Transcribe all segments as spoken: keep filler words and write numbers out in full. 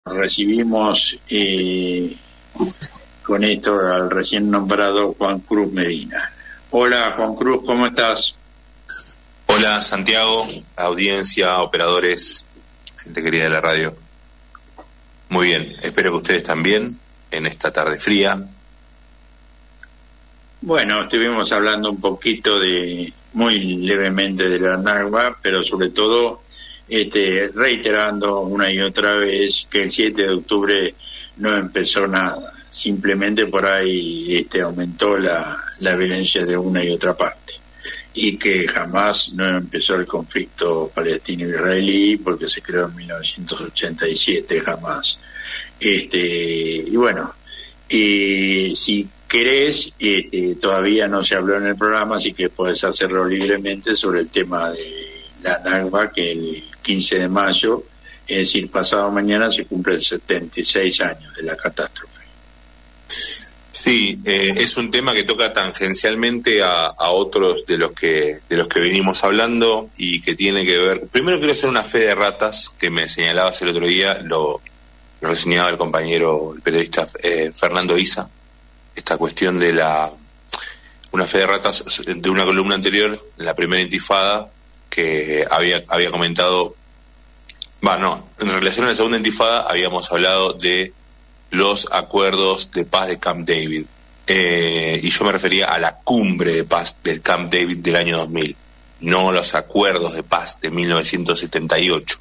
recibimos eh, con esto al recién nombrado Juan Cruz Medina. Hola Juan Cruz, ¿cómo estás? Hola Santiago, audiencia, operadores, gente querida de la radio. Muy bien, espero que ustedes también en esta tarde fría. Bueno, estuvimos hablando un poquito de, muy levemente de la NACBA, pero sobre todo este, reiterando una y otra vez que el siete de octubre no empezó nada, simplemente por ahí este, aumentó la, la violencia de una y otra parte, y que jamás no empezó el conflicto palestino-israelí porque se creó en mil novecientos ochenta y siete, jamás. Este, y bueno, y si querés, eh, todavía no se habló en el programa, así que podés hacerlo libremente sobre el tema de la NACBA, que el quince de mayo, es decir, pasado mañana, se cumplen setenta y seis años de la catástrofe. Sí, eh, es un tema que toca tangencialmente a, a otros de los que de los que venimos hablando y que tiene que ver. Primero quiero hacer una fe de ratas que me señalabas el otro día, lo, lo reseñaba el compañero, el periodista eh, Fernando Isa. Esta cuestión de la una fe de ratas de una columna anterior, en la primera intifada, que había había comentado, bueno, no, en relación a la segunda intifada habíamos hablado de los acuerdos de paz de Camp David, eh, y yo me refería a la cumbre de paz del Camp David del año dos mil, no los acuerdos de paz de mil novecientos setenta y ocho,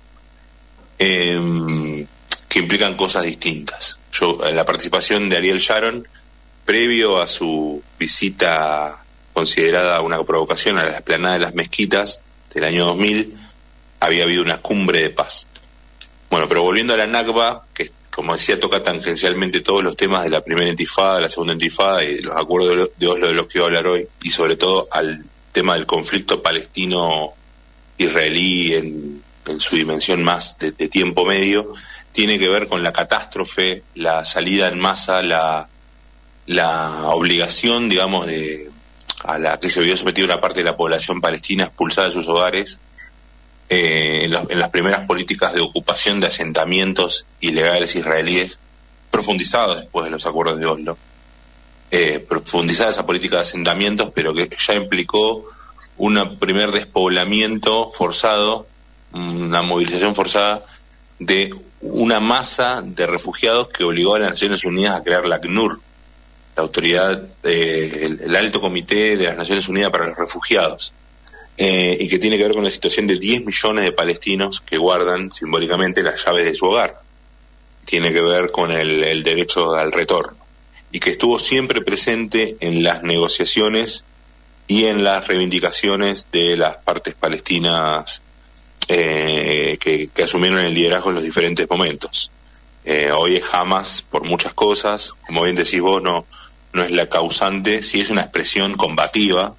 eh, que implican cosas distintas. Yo, la participación de Ariel Sharon previo a su visita considerada una provocación a la explanada de las mezquitas del año dos mil, había habido una cumbre de paz. Bueno, pero volviendo a la NACBA, que como decía toca tangencialmente todos los temas de la primera intifada, la segunda intifada y los acuerdos de Oslo de los que voy a hablar hoy, y sobre todo al tema del conflicto palestino-israelí en, en su dimensión más de, de tiempo medio, tiene que ver con la catástrofe, la salida en masa, la la obligación, digamos, de a la que se vio sometida una parte de la población palestina expulsada de sus hogares, eh, en, los, en las primeras políticas de ocupación de asentamientos ilegales israelíes, profundizados después de los acuerdos de Oslo, eh, profundizada esa política de asentamientos, pero que ya implicó un primer despoblamiento forzado, una movilización forzada de una masa de refugiados que obligó a las Naciones Unidas a crear la ACNUR, la autoridad, eh, el, el Alto Comité de las Naciones Unidas para los Refugiados, eh, y que tiene que ver con la situación de diez millones de palestinos que guardan simbólicamente las llaves de su hogar. Tiene que ver con el, el derecho al retorno, y que estuvo siempre presente en las negociaciones y en las reivindicaciones de las partes palestinas eh, que, que asumieron el liderazgo en los diferentes momentos. Eh, hoy es Hamas por muchas cosas, como bien decís vos, no, no es la causante, sí es una expresión combativa,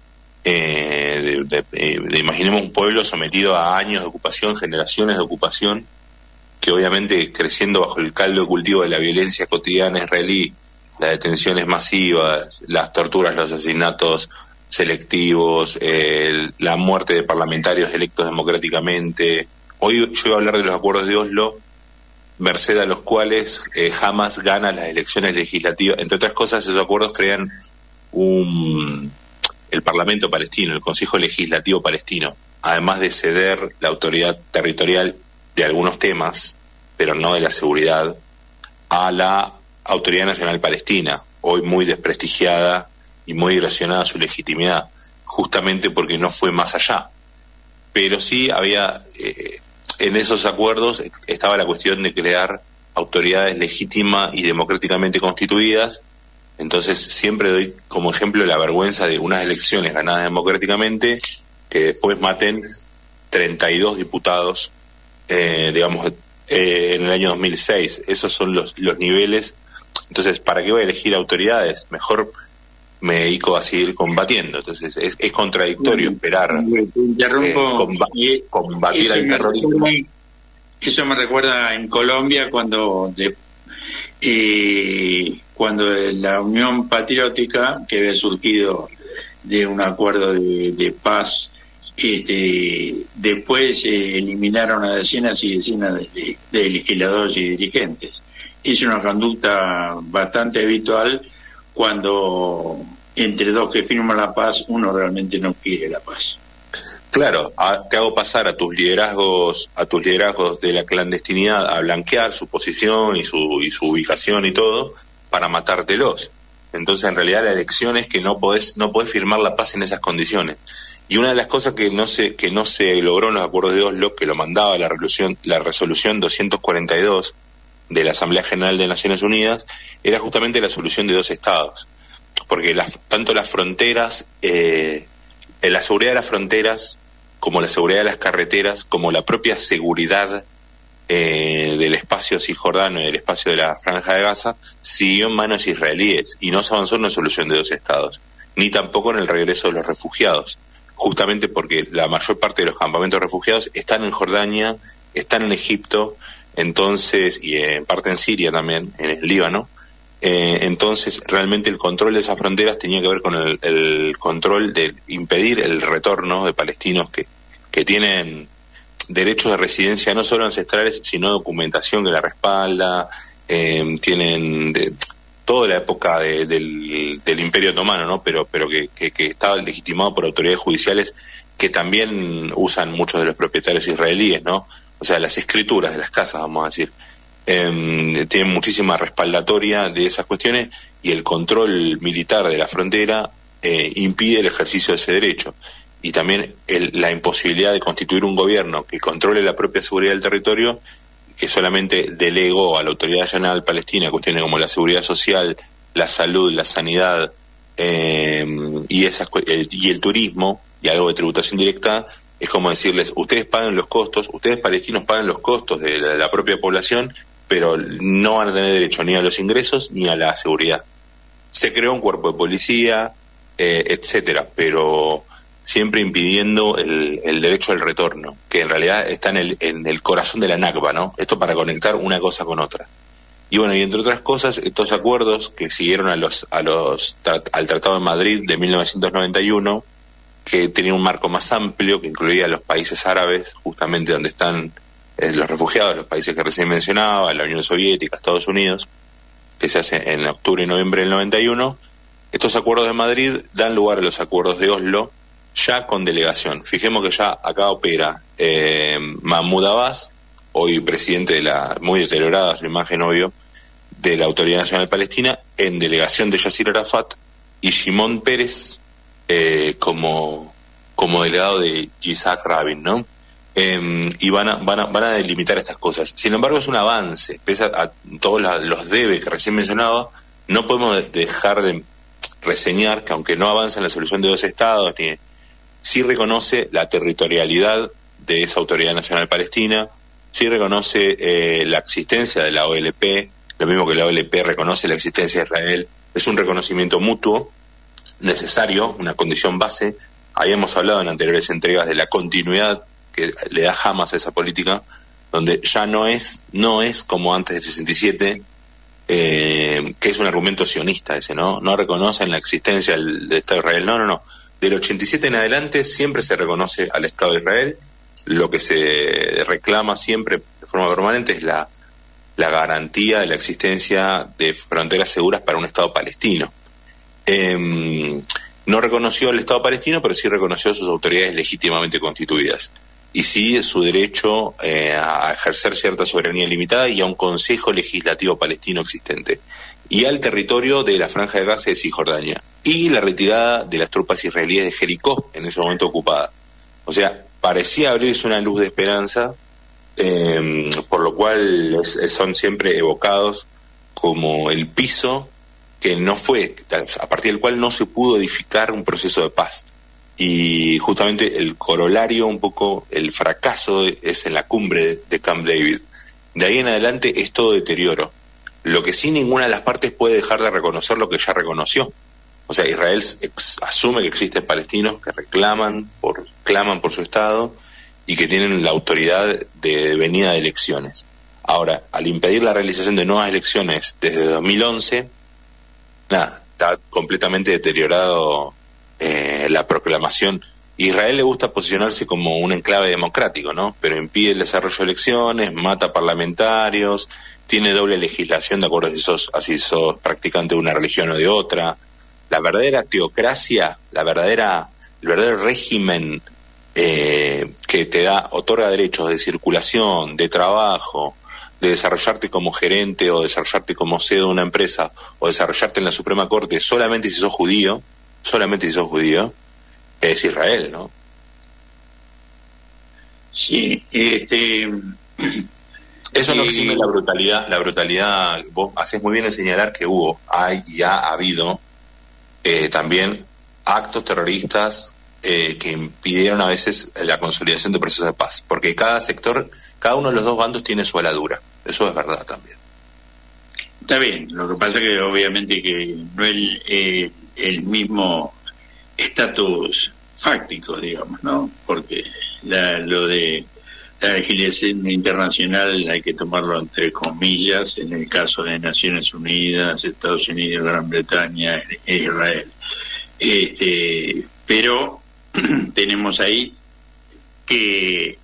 eh, de, de, de, imaginemos un pueblo sometido a años de ocupación, generaciones de ocupación, que obviamente creciendo bajo el caldo de cultivo de la violencia cotidiana israelí, las detenciones masivas, las torturas, los asesinatos selectivos, eh, la muerte de parlamentarios electos democráticamente. Hoy yo voy a hablar de los acuerdos de Oslo, merced a los cuales eh, Hamas gana las elecciones legislativas. Entre otras cosas, esos acuerdos crean un, el Parlamento palestino, el Consejo Legislativo palestino, además de ceder la autoridad territorial de algunos temas, pero no de la seguridad, a la Autoridad Nacional Palestina, hoy muy desprestigiada y muy erosionada su legitimidad, justamente porque no fue más allá. Pero sí había... Eh, en esos acuerdos estaba la cuestión de crear autoridades legítimas y democráticamente constituidas. Entonces siempre doy como ejemplo la vergüenza de unas elecciones ganadas democráticamente que después maten treinta y dos diputados, eh, digamos, eh, en el año dos mil seis. Esos son los, los niveles. Entonces, ¿para qué voy a elegir autoridades? Mejor me dedico a seguir combatiendo. Entonces es, es contradictorio esperar eh, comba combatir al terrorismo. Eso me recuerda en Colombia cuando de, eh, cuando la Unión Patriótica, que había surgido de un acuerdo de, de paz Este, después eh, eliminaron a decenas y decenas de, de legisladores y dirigentes. Es una conducta bastante habitual cuando entre dos que firman la paz uno realmente no quiere la paz. Claro, a, te hago pasar a tus liderazgos, a tus liderazgos de la clandestinidad a blanquear su posición y su y su ubicación y todo para matártelos. Entonces, en realidad, la elección es que no podés no podés firmar la paz en esas condiciones. Y una de las cosas que no se que no se logró en los acuerdos de Oslo, que lo mandaba la resolución la resolución doscientos cuarenta y dos de la Asamblea General de Naciones Unidas, era justamente la solución de dos estados, porque las, tanto las fronteras, eh, la seguridad de las fronteras, como la seguridad de las carreteras, como la propia seguridad eh, del espacio cisjordano y del espacio de la Franja de Gaza, siguió en manos israelíes y no se avanzó en una solución de dos estados, ni tampoco en el regreso de los refugiados, justamente porque la mayor parte de los campamentos de refugiados están en Jordania, están en Egipto, entonces, y en parte en Siria también, en el Líbano. Eh, entonces, realmente el control de esas fronteras tenía que ver con el, el control de impedir el retorno de palestinos que, que tienen derechos de residencia no solo ancestrales, sino documentación que la respalda, eh, tienen de, toda la época de, del, del Imperio Otomano, ¿no? Pero, pero que, que, que estaba legitimado por autoridades judiciales que también usan muchos de los propietarios israelíes, ¿no? O sea, las escrituras de las casas, vamos a decir. Eh, tienen muchísima respaldatoria de esas cuestiones y el control militar de la frontera eh, impide el ejercicio de ese derecho. Y también el, la imposibilidad de constituir un gobierno que controle la propia seguridad del territorio, que solamente delegó a la Autoridad Nacional Palestina cuestiones como la seguridad social, la salud, la sanidad eh, y, esas, el, y el turismo y algo de tributación directa. Es como decirles, ustedes pagan los costos, ustedes palestinos pagan los costos de la, la propia población, pero no van a tener derecho ni a los ingresos ni a la seguridad. Se creó un cuerpo de policía, eh, etcétera, pero siempre impidiendo el, el derecho al retorno, que en realidad está en el, en el corazón de la Nakba, ¿no? Esto para conectar una cosa con otra. Y bueno, y entre otras cosas, estos acuerdos que siguieron a los, a los, al Tratado de Madrid de mil novecientos noventa y uno, que tenía un marco más amplio, que incluía a los países árabes, justamente donde están eh, los refugiados, los países que recién mencionaba, la Unión Soviética, Estados Unidos, que se hace en octubre y noviembre del noventa y uno. Estos acuerdos de Madrid dan lugar a los acuerdos de Oslo, ya con delegación. Fijemos que ya acá opera eh, Mahmoud Abbas, hoy presidente de la, muy deteriorada su imagen, obvio, de la Autoridad Nacional Palestina, en delegación de Yasser Arafat, y Shimon Peres, Eh, como como delegado de Yitzhak Rabin, ¿no? Eh, y van a, van a van a delimitar estas cosas. Sin embargo, es un avance, pese a, a todos la, los debes que recién mencionaba, no podemos dejar de reseñar que aunque no avanza en la solución de dos estados, ni, sí reconoce la territorialidad de esa Autoridad Nacional Palestina, sí reconoce eh, la existencia de la O L P, lo mismo que la O L P reconoce la existencia de Israel. Es un reconocimiento mutuo necesario, una condición base. Habíamos hablado en anteriores entregas de la continuidad que le da Hamas a esa política, donde ya no es no es como antes del sesenta y siete, eh, que es un argumento sionista ese, ¿no? No reconocen la existencia del, del Estado de Israel. No, no, no. Del ochenta y siete en adelante siempre se reconoce al Estado de Israel. Lo que se reclama siempre de forma permanente es la, la garantía de la existencia de fronteras seguras para un Estado palestino. Eh, no reconoció al Estado palestino, pero sí reconoció a sus autoridades legítimamente constituidas y sí su derecho eh, a ejercer cierta soberanía limitada y a un consejo legislativo palestino existente y al territorio de la Franja de Gaza y de Cisjordania y la retirada de las tropas israelíes de Jericó, en ese momento ocupada. O sea, parecía abrirse una luz de esperanza, eh, por lo cual es, son siempre evocados como el piso que no fue, a partir del cual no se pudo edificar un proceso de paz. Y justamente el corolario, un poco el fracaso, es en la cumbre de Camp David. De ahí en adelante es todo deterioro. Lo que sí, ninguna de las partes puede dejar de reconocer lo que ya reconoció. O sea, Israel ex- asume que existen palestinos que reclaman por, claman por su Estado y que tienen la autoridad de venida de elecciones. Ahora, al impedir la realización de nuevas elecciones desde dos mil once, nada, está completamente deteriorado eh, la proclamación Israel le gusta posicionarse como un enclave democrático, ¿no? Pero impide el desarrollo de elecciones, mata parlamentarios, tiene doble legislación de acuerdo a si sos, a si sos practicante de una religión o de otra. La verdadera teocracia, la verdadera, el verdadero régimen eh, que te da, otorga derechos de circulación, de trabajo, de desarrollarte como gerente o desarrollarte como C E O de una empresa o desarrollarte en la Suprema Corte solamente si sos judío, solamente si sos judío, es Israel, ¿no? Sí, este... Eso no eh, exime la brutalidad, la brutalidad, vos hacés muy bien en señalar que hubo, hay y ha habido eh, también actos terroristas eh, que impidieron a veces la consolidación de procesos de paz, porque cada sector, cada uno de los dos bandos tiene su aladura, eso es verdad también. Está bien, lo que pasa es que obviamente que no es el, eh, el mismo estatus fáctico, digamos, ¿no? Porque la, lo de la legislación internacional hay que tomarlo entre comillas, en el caso de Naciones Unidas, Estados Unidos, Gran Bretaña e Israel. Este, pero tenemos ahí que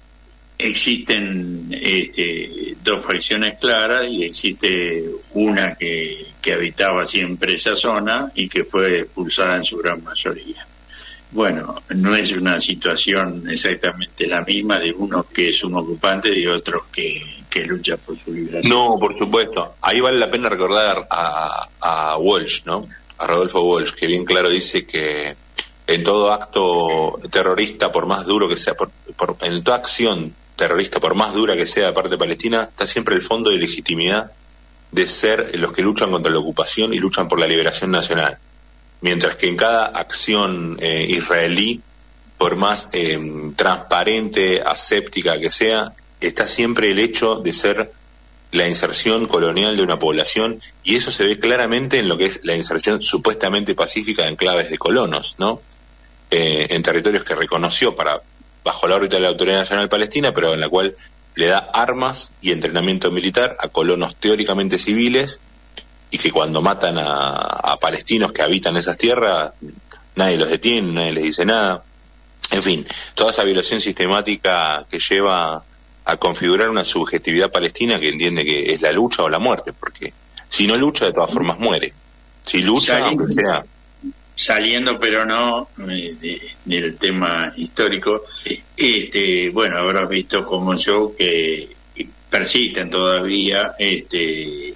existen este, dos facciones claras y existe una que, que habitaba siempre esa zona y que fue expulsada en su gran mayoría. Bueno, no es una situación exactamente la misma de uno que es un ocupante y otro que, que lucha por su liberación. No, por supuesto. Ahí vale la pena recordar a, a Walsh, ¿no? A Rodolfo Walsh, que bien claro dice que en todo acto terrorista, por más duro que sea, por, por, en toda acción terrorista, por más dura que sea de parte de Palestina, está siempre el fondo de legitimidad de ser los que luchan contra la ocupación y luchan por la liberación nacional. Mientras que en cada acción eh, israelí, por más eh, transparente, aséptica que sea, está siempre el hecho de ser la inserción colonial de una población, y eso se ve claramente en lo que es la inserción supuestamente pacífica de enclaves de colonos, ¿no? Eh, en territorios que reconoció para bajo la órbita de la Autoridad Nacional Palestina, pero en la cual le da armas y entrenamiento militar a colonos teóricamente civiles, y que cuando matan a, a palestinos que habitan esas tierras, nadie los detiene, nadie les dice nada. En fin, toda esa violación sistemática que lleva a configurar una subjetividad palestina que entiende que es la lucha o la muerte, porque si no lucha, de todas formas muere. Si lucha, saliendo, aunque sea... Saliendo, pero no, eh, de, del tema histórico, este, bueno, habrás visto como yo que persisten todavía este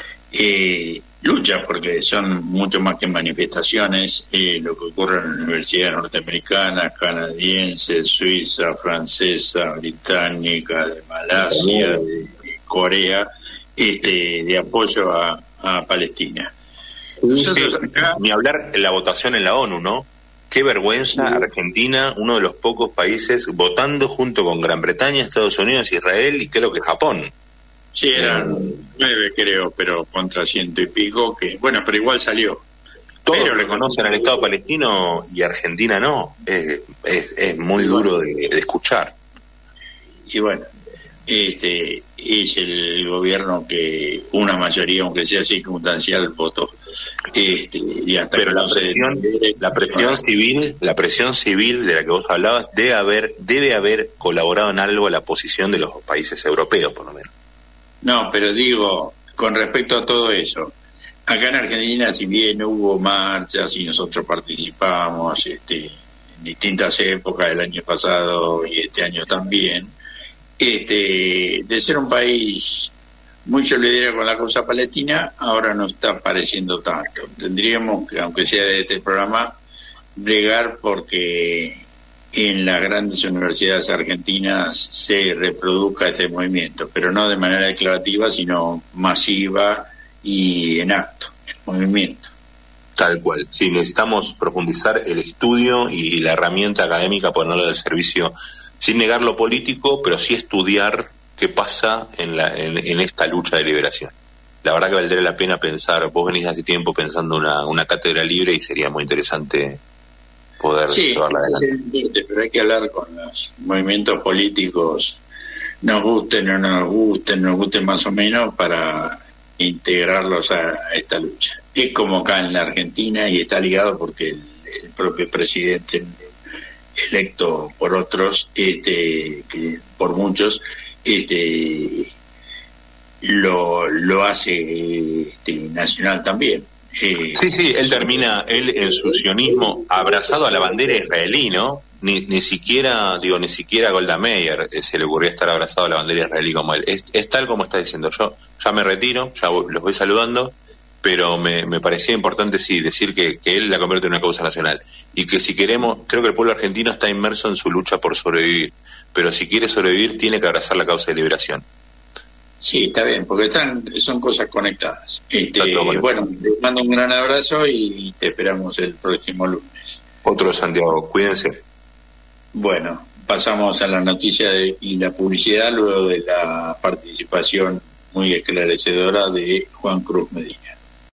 Eh, lucha, porque son mucho más que manifestaciones, eh, lo que ocurre en la universidad norteamericana, canadiense, suiza, francesa, británica, de Malasia, de, de Corea, este, de apoyo a, a Palestina. Nosotros acá, ni hablar de la votación en la ONU, ¿no? Qué vergüenza, sí. Argentina, uno de los pocos países votando junto con Gran Bretaña, Estados Unidos, Israel y creo que Japón. Sí, eran nueve, creo, pero contra ciento y pico, que bueno, pero igual salió. Todos pero reconocen al Estado palestino y Argentina no. Es, es, es muy duro de, de escuchar. Y bueno, este es el gobierno que una mayoría, aunque sea circunstancial, votó. Este, y hasta pero la presión, se... la presión civil, la presión civil de la que vos hablabas debe haber, debe haber colaborado en algo a la posición de los países europeos, por lo menos. No, pero digo, con respecto a todo eso, acá en Argentina, si bien hubo marchas y nosotros participamos este, en distintas épocas del año pasado y este año también, este, de ser un país muy solidario con la causa palestina, ahora no está pareciendo tanto. Tendríamos que, aunque sea de este programa, bregar porque en las grandes universidades argentinas se reproduzca este movimiento, pero no de manera declarativa, sino masiva y en acto, el movimiento. Tal cual, sí, necesitamos profundizar el estudio y la herramienta académica, ponerla al servicio, sin negar lo político, pero sí estudiar qué pasa en, la, en, en esta lucha de liberación. La verdad que valdría la pena pensar, vos venís hace tiempo pensando una, una cátedra libre y sería muy interesante poder sí, llevarla adelante. Sí, pero hay que hablar con los movimientos políticos, nos gusten o no nos gusten, nos gusten más o menos, para integrarlos a, a esta lucha. Es como acá en la Argentina y está ligado porque el, el propio presidente electo por otros, este, que por muchos, este, lo, lo hace este, Nacional también. Eh, sí, sí, él termina, él en su sionismo abrazado a la bandera israelí, ¿no? Ni, ni siquiera, digo, ni siquiera a Golda Meir eh, se le ocurrió estar abrazado a la bandera israelí como él. Es, es tal como está diciendo. Yo ya me retiro, ya voy, los voy saludando, pero me, me parecía importante, sí, decir que, que él la convierte en una causa nacional. Y que si queremos, creo que el pueblo argentino está inmerso en su lucha por sobrevivir, pero si quiere sobrevivir tiene que abrazar la causa de liberación. Sí, está bien, porque están son cosas conectadas. Este, bueno, les mando un gran abrazo y te esperamos el próximo lunes. Otro Santiago, cuídense. Bueno, pasamos a la noticia de, y la publicidad luego de la participación muy esclarecedora de Juan Cruz Medina.